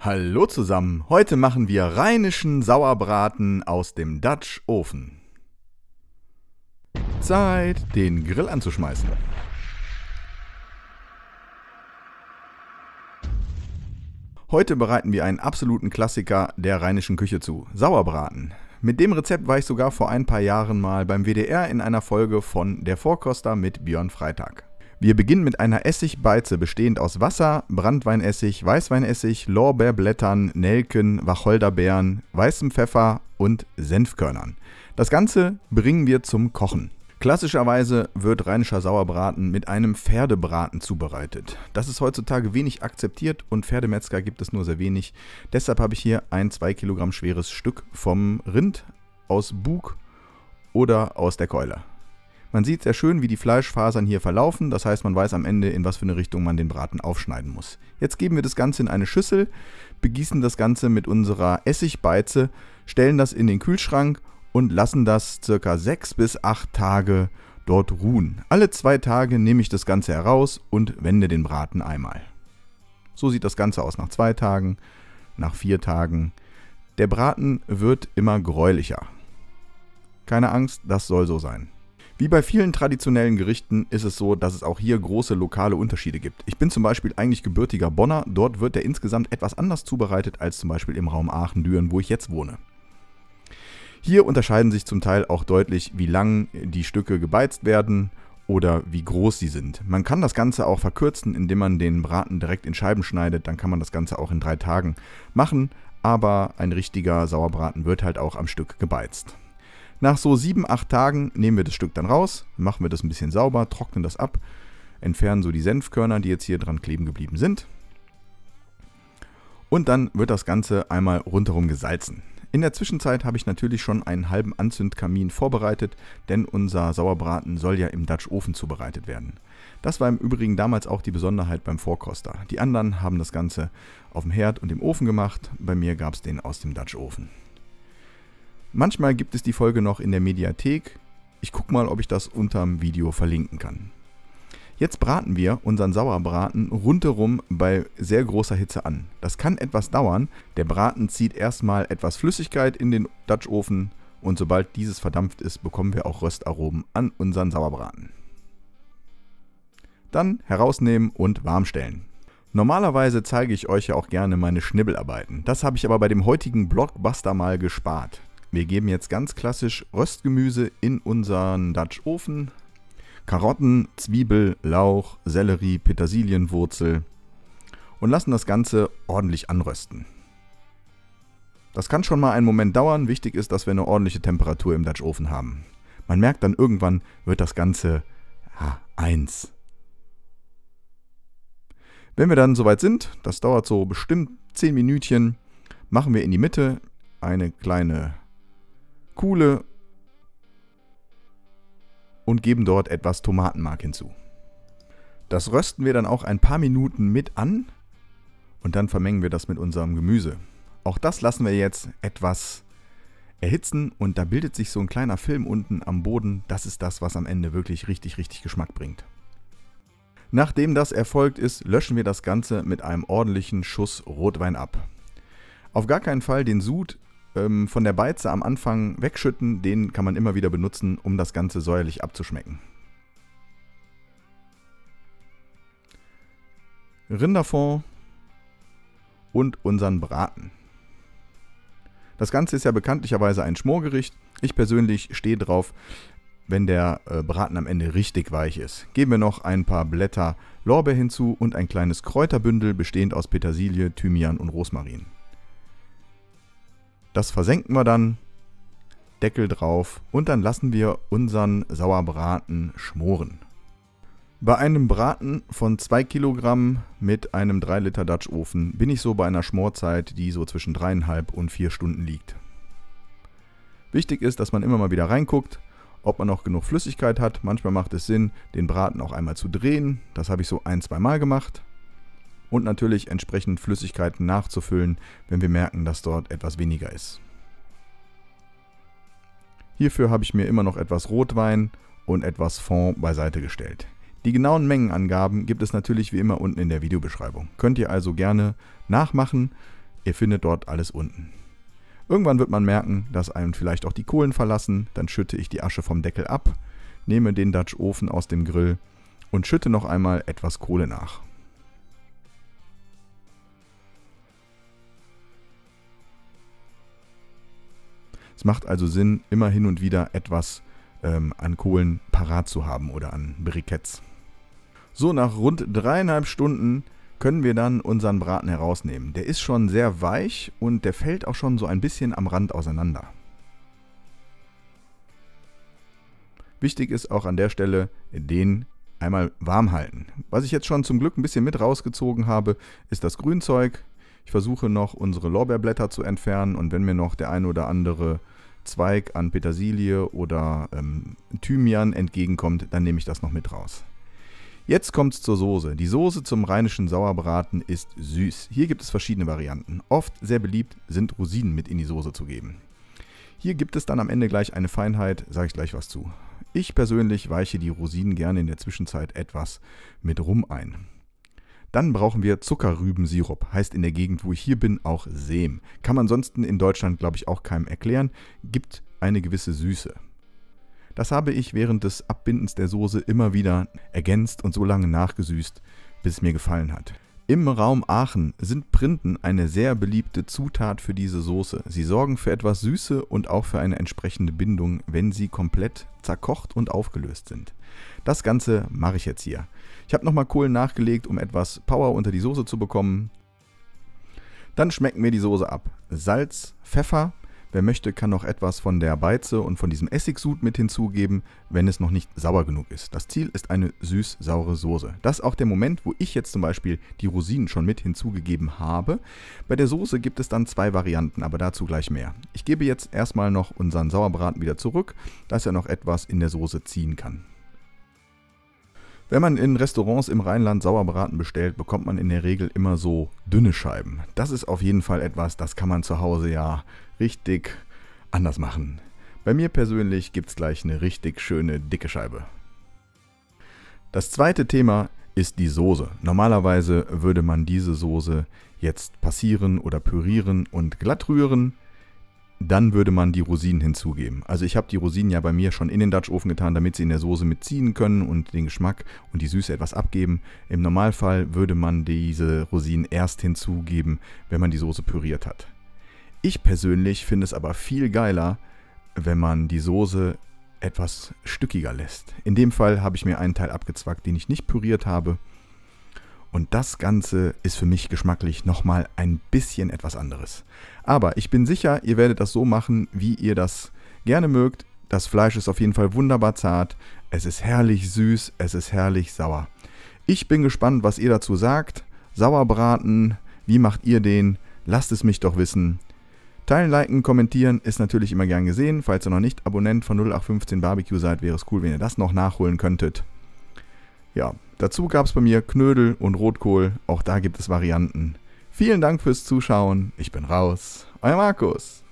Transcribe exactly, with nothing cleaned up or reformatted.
Hallo zusammen, heute machen wir rheinischen Sauerbraten aus dem Dutch Ofen. Zeit, den Grill anzuschmeißen. Heute bereiten wir einen absoluten Klassiker der rheinischen Küche zu, Sauerbraten. Mit dem Rezept war ich sogar vor ein paar Jahren mal beim W D R in einer Folge von Der Vorkoster mit Björn Freitag. Wir beginnen mit einer Essigbeize bestehend aus Wasser, Branntweinessig, Weißweinessig, Lorbeerblättern, Nelken, Wacholderbeeren, weißem Pfeffer und Senfkörnern. Das Ganze bringen wir zum Kochen. Klassischerweise wird rheinischer Sauerbraten mit einem Pferdebraten zubereitet. Das ist heutzutage wenig akzeptiert und Pferdemetzger gibt es nur sehr wenig. Deshalb habe ich hier ein zwei Kilogramm schweres Stück vom Rind aus Bug oder aus der Keule. Man sieht sehr schön, wie die Fleischfasern hier verlaufen, das heißt, man weiß am Ende, in was für eine Richtung man den Braten aufschneiden muss. Jetzt geben wir das Ganze in eine Schüssel, begießen das Ganze mit unserer Essigbeize, stellen das in den Kühlschrank und lassen das circa sechs bis acht Tage dort ruhen. Alle zwei Tage nehme ich das Ganze heraus und wende den Braten einmal. So sieht das Ganze aus nach zwei Tagen, nach vier Tagen. Der Braten wird immer gräulicher. Keine Angst, das soll so sein. Wie bei vielen traditionellen Gerichten ist es so, dass es auch hier große lokale Unterschiede gibt. Ich bin zum Beispiel eigentlich gebürtiger Bonner, dort wird er insgesamt etwas anders zubereitet als zum Beispiel im Raum Aachen-Düren, wo ich jetzt wohne. Hier unterscheiden sich zum Teil auch deutlich, wie lang die Stücke gebeizt werden oder wie groß sie sind. Man kann das Ganze auch verkürzen, indem man den Braten direkt in Scheiben schneidet, dann kann man das Ganze auch in drei Tagen machen, aber ein richtiger Sauerbraten wird halt auch am Stück gebeizt. Nach so sieben, acht Tagen nehmen wir das Stück dann raus, machen wir das ein bisschen sauber, trocknen das ab, entfernen so die Senfkörner, die jetzt hier dran kleben geblieben sind. Und dann wird das Ganze einmal rundherum gesalzen. In der Zwischenzeit habe ich natürlich schon einen halben Anzündkamin vorbereitet, denn unser Sauerbraten soll ja im Dutch Ofen zubereitet werden. Das war im Übrigen damals auch die Besonderheit beim Vorkoster. Die anderen haben das Ganze auf dem Herd und im Ofen gemacht, bei mir gab es den aus dem Dutch Ofen. Manchmal gibt es die Folge noch in der Mediathek. Ich gucke mal, ob ich das unterm Video verlinken kann. Jetzt braten wir unseren Sauerbraten rundherum bei sehr großer Hitze an. Das kann etwas dauern. Der Braten zieht erstmal etwas Flüssigkeit in den Dutch Ofen und sobald dieses verdampft ist, bekommen wir auch Röstaromen an unseren Sauerbraten. Dann herausnehmen und warm stellen. Normalerweise zeige ich euch ja auch gerne meine Schnibbelarbeiten. Das habe ich aber bei dem heutigen Blockbuster mal gespart. Wir geben jetzt ganz klassisch Röstgemüse in unseren Dutch Ofen. Karotten, Zwiebel, Lauch, Sellerie, Petersilienwurzel und lassen das Ganze ordentlich anrösten. Das kann schon mal einen Moment dauern. Wichtig ist, dass wir eine ordentliche Temperatur im Dutch Ofen haben. Man merkt dann irgendwann, wird das Ganze ja, eins. Wenn wir dann soweit sind, das dauert so bestimmt zehn Minütchen, machen wir in die Mitte eine kleine Kuhle und geben dort etwas Tomatenmark hinzu. Das rösten wir dann auch ein paar Minuten mit an und dann vermengen wir das mit unserem Gemüse. Auch das lassen wir jetzt etwas erhitzen und da bildet sich so ein kleiner Film unten am Boden. Das ist das, was am Ende wirklich richtig, richtig Geschmack bringt. Nachdem das erfolgt ist, löschen wir das Ganze mit einem ordentlichen Schuss Rotwein ab. Auf gar keinen Fall den Sud ähm, von der Beize am Anfang wegschütten, den kann man immer wieder benutzen, um das Ganze säuerlich abzuschmecken. Rinderfond und unseren Braten. Das Ganze ist ja bekanntlicherweise ein Schmorgericht. Ich persönlich stehe drauf, wenn der äh, Braten am Ende richtig weich ist. Geben wir noch ein paar Blätter Lorbeer hinzu und ein kleines Kräuterbündel bestehend aus Petersilie, Thymian und Rosmarin. Das versenken wir dann, Deckel drauf und dann lassen wir unseren Sauerbraten schmoren. Bei einem Braten von zwei Kilogramm mit einem drei Liter Dutch Ofen bin ich so bei einer Schmorzeit, die so zwischen dreieinhalb und vier Stunden liegt. Wichtig ist, dass man immer mal wieder reinguckt, ob man noch genug Flüssigkeit hat. Manchmal macht es Sinn, den Braten auch einmal zu drehen. Das habe ich so ein-, zwei Mal gemacht. Und natürlich entsprechend Flüssigkeiten nachzufüllen, wenn wir merken, dass dort etwas weniger ist. Hierfür habe ich mir immer noch etwas Rotwein und etwas Fond beiseite gestellt. Die genauen Mengenangaben gibt es natürlich wie immer unten in der Videobeschreibung. Könnt ihr also gerne nachmachen. Ihr findet dort alles unten. Irgendwann wird man merken, dass einem vielleicht auch die Kohlen verlassen. Dann schütte ich die Asche vom Deckel ab, nehme den Dutch Ofen aus dem Grill und schütte noch einmal etwas Kohle nach. Es macht also Sinn, immer hin und wieder etwas ähm, an Kohlen parat zu haben oder an Briketts. So, nach rund dreieinhalb Stunden können wir dann unseren Braten herausnehmen. Der ist schon sehr weich und der fällt auch schon so ein bisschen am Rand auseinander. Wichtig ist auch an der Stelle, den einmal warm halten. Was ich jetzt schon zum Glück ein bisschen mit rausgezogen habe, ist das Grünzeug. Ich versuche noch unsere Lorbeerblätter zu entfernen und wenn mir noch der ein oder andere Zweig an Petersilie oder ähm, Thymian entgegenkommt, dann nehme ich das noch mit raus. Jetzt kommt es zur Soße. Die Soße zum rheinischen Sauerbraten ist süß. Hier gibt es verschiedene Varianten. Oft sehr beliebt sind Rosinen mit in die Soße zu geben. Hier gibt es dann am Ende gleich eine Feinheit, sage ich gleich was zu. Ich persönlich weiche die Rosinen gerne in der Zwischenzeit etwas mit Rum ein. Dann brauchen wir Zuckerrübensirup, heißt in der Gegend, wo ich hier bin, auch Sehm. Kann man sonst in Deutschland, glaube ich, auch keinem erklären, gibt eine gewisse Süße. Das habe ich während des Abbindens der Soße immer wieder ergänzt und so lange nachgesüßt, bis es mir gefallen hat. Im Raum Aachen sind Printen eine sehr beliebte Zutat für diese Soße. Sie sorgen für etwas Süße und auch für eine entsprechende Bindung, wenn sie komplett zerkocht und aufgelöst sind. Das Ganze mache ich jetzt hier. Ich habe nochmal Kohlen nachgelegt, um etwas Power unter die Soße zu bekommen. Dann schmecken wir die Soße ab. Salz, Pfeffer. Wer möchte, kann noch etwas von der Beize und von diesem Essigsud mit hinzugeben, wenn es noch nicht sauer genug ist. Das Ziel ist eine süß-saure Soße. Das ist auch der Moment, wo ich jetzt zum Beispiel die Rosinen schon mit hinzugegeben habe. Bei der Soße gibt es dann zwei Varianten, aber dazu gleich mehr. Ich gebe jetzt erstmal noch unseren Sauerbraten wieder zurück, dass er noch etwas in der Soße ziehen kann. Wenn man in Restaurants im Rheinland Sauerbraten bestellt, bekommt man in der Regel immer so dünne Scheiben. Das ist auf jeden Fall etwas, das kann man zu Hause ja richtig anders machen. Bei mir persönlich gibt es gleich eine richtig schöne dicke Scheibe. Das zweite Thema ist die Soße. Normalerweise würde man diese Soße jetzt passieren oder pürieren und glatt rühren. Dann würde man die Rosinen hinzugeben. Also ich habe die Rosinen ja bei mir schon in den Dutch Ofen getan, damit sie in der Soße mitziehen können und den Geschmack und die Süße etwas abgeben. Im Normalfall würde man diese Rosinen erst hinzugeben, wenn man die Soße püriert hat. Ich persönlich finde es aber viel geiler, wenn man die Soße etwas stückiger lässt. In dem Fall habe ich mir einen Teil abgezwackt, den ich nicht püriert habe. Und das Ganze ist für mich geschmacklich nochmal ein bisschen etwas anderes. Aber ich bin sicher, ihr werdet das so machen, wie ihr das gerne mögt. Das Fleisch ist auf jeden Fall wunderbar zart. Es ist herrlich süß, es ist herrlich sauer. Ich bin gespannt, was ihr dazu sagt. Sauerbraten, wie macht ihr den? Lasst es mich doch wissen. Teilen, liken, kommentieren ist natürlich immer gern gesehen. Falls ihr noch nicht Abonnent von null acht fünfzehn Barbecue seid, wäre es cool, wenn ihr das noch nachholen könntet. Ja, dazu gab es bei mir Knödel und Rotkohl. Auch da gibt es Varianten. Vielen Dank fürs Zuschauen. Ich bin raus. Euer Markus.